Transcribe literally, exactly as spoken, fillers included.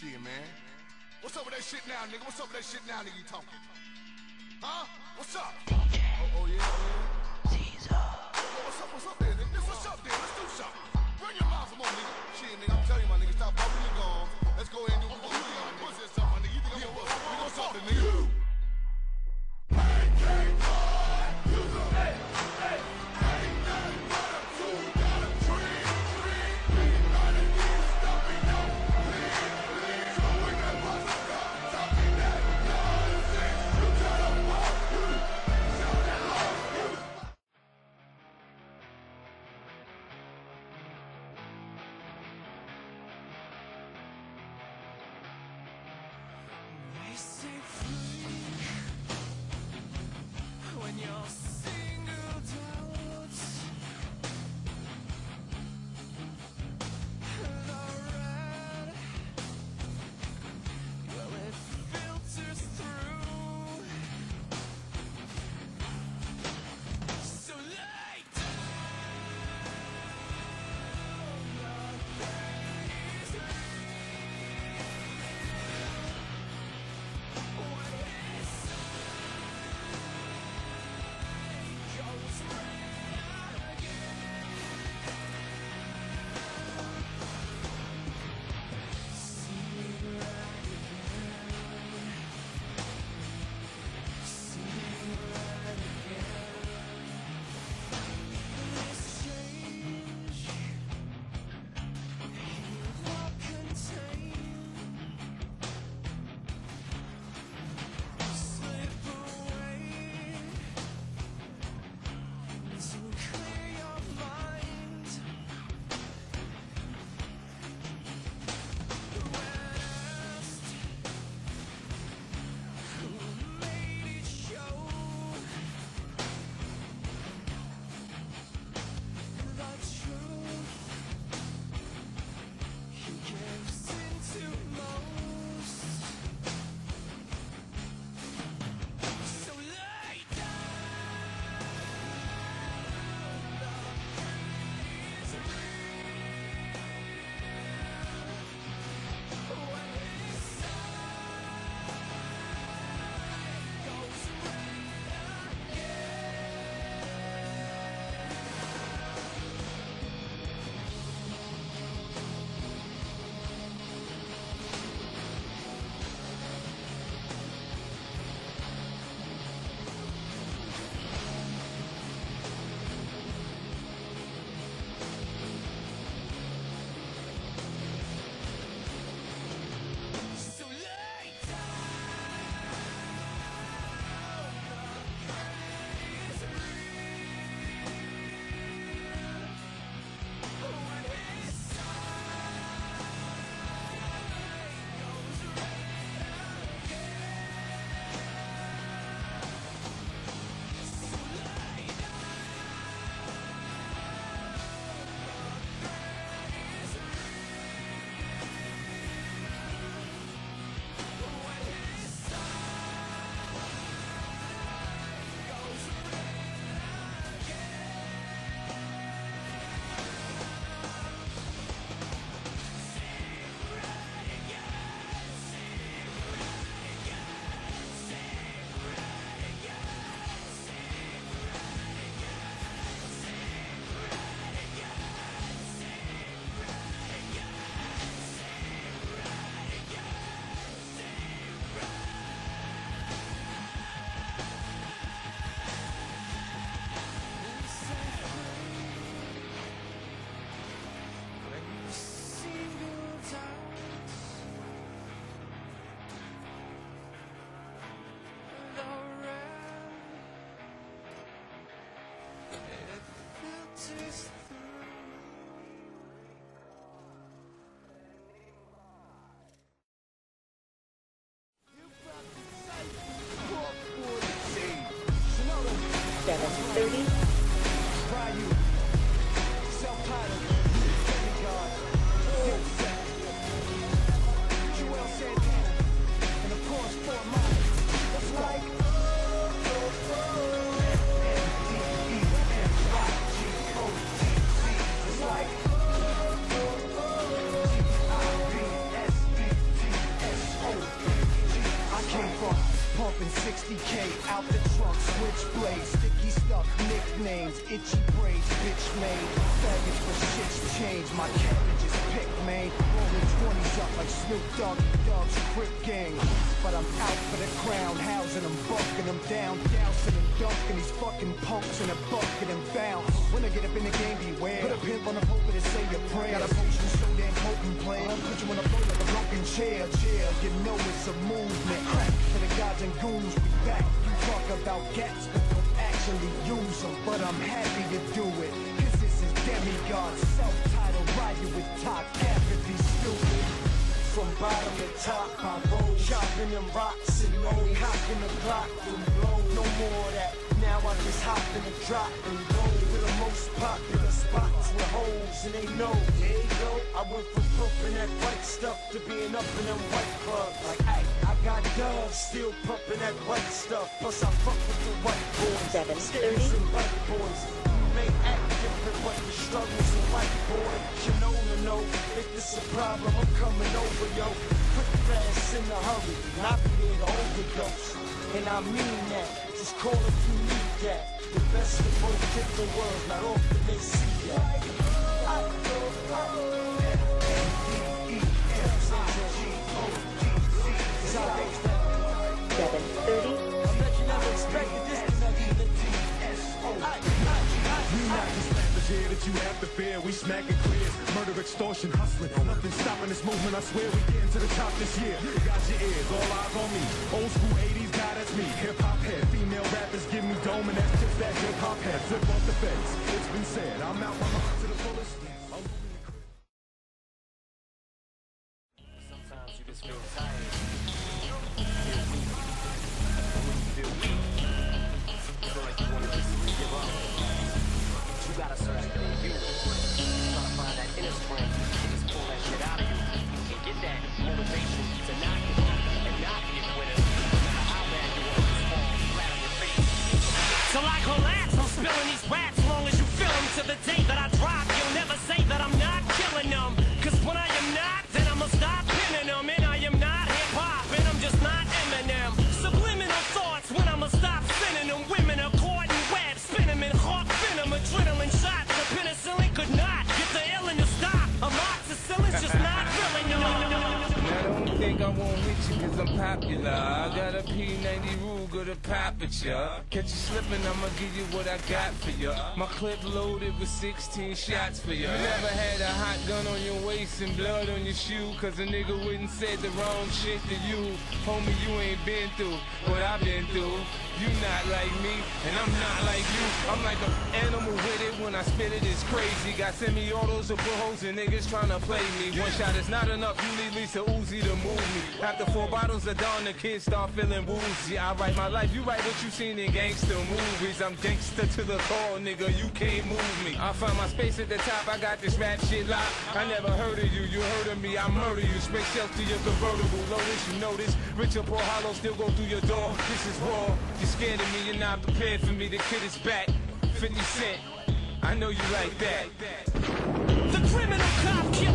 Shit, man. What's up with that shit now, nigga? What's up with that shit now, nigga? You talking? Huh? What's up? D J. Oh, oh yeah, yeah. Caesar. Yo, what's up? What's up there, nigga? What's up there? Let's do something. Bring your mouth, come on, nigga. Shit, nigga. I'm telling you, my nigga. Stop bumping your gums. Let's go ahead and do what we're gonna do, my nigga. Something, my nigga. You think I'm gonna we gonna something, nigga? in sixty K, out the trunk, switchblade, sticky stuff, nicknames, itchy braids, bitch made. Faggots for shit's change, my cabbage is pick, man. Rolling twenties up like Snoop Dogg, Dogg's Crip Gang. But I'm out for the crown, housing them, bucking them down, dousing and dunking these fucking punks in a bucket and bounce. When I get up in the game, beware. Put a pimp on the pulpit and say your prayer. Got a potion so damn potent, player. I'll put you on the floor like a broken chair, chair. You know it's a movement. Crack for the gods and goons, we back. You talk about gats, but don't actually use them. But I'm happy to do it, cause this is demigod. Self-titled, riding with top cavity, stupid. From bottom to top, I roll, chopping them rocks and roll, cocking the block and blow. No more of that. Now I just hop in the drop and go to the most popular spots with holes and they know. There you go. I went from pumping that white stuff to being up in them white clubs. Like, hey, I got doves still pumping that white stuff. Plus I fuck with the white boys, seven thirty and white boys. May act different, but the struggle's a white boy. You know to know if it's a problem, I'm coming over, yo. Quick, fast, in a hurry, not be there to overdose. And I mean that, just call if you need that. The best of both different worlds, not often they see that. seven thirty. I bet you never expected this connection to T S O. We not the slappers here that you have to fear. We smacking clear, murder, extortion, hustling. Nothing stopping this movement. I swear we getting to the top this year. Got your ears, all eyes on me. Old school eighties guy, that's me. Hip hop head, female rappers give me dome, and that's just that hip hop head. Flip off the fence. It's been said. I'm out my mind to the fullest. Sometimes you just feel tired. Feel weak. When you feel weak, you feel like you want to just give up. You gotta search for you. Try to find that inner strength and just pull that shit out of you and get that motivation to not give up and not be a quitter. No matter how bad you want to fall flat on your face. So like relax, I'm spilling these raps long as you feel them. To the day that I drop, you'll never say that I'm not killing them. Cause when I am not, then I'ma stop pinning them. And I am not hip-hop, and I'm just not Eminem. Subliminal thoughts when I'ma stop spinning them. Women are caught in web, spin them in hawk venom. Adrenaline shots, the penicillin could not get the illin to stop. Amoxicillin's just not filling them. Now don't think I won't hit you cause I'm popular. I got a P ninety Ruger to pop at ya. Catch you slipping, I'ma give you what I got for ya. My clip loaded with sixteen shots for ya. You never had a hot gun on your waist and blood on your shoe cause a nigga wouldn't say the wrong shit to you. Homie, you ain't been through what I've been through. You not like me, and I'm not like you. I'm like an animal with it when I spit it, it's crazy. Got semi-autos or bullhoes and niggas tryna play me. One shot is not enough, you need Lisa Uzi to move me. After four bottles of Dawn, the kids start feeling woozy. I write my life, you write what you seen in gangster movies. I'm gangster to the core, nigga, you can't move me. I find my space at the top, I got this rap shit locked. I never heard of you, you heard of me, I murder you. Spray shells to your convertible, lotus, you know this. Richard Paul Hollow still go through your door, this is raw. You're scared of me, you're not prepared for me, the kid is back. fifty cent, I know you like that. The criminal cop killer.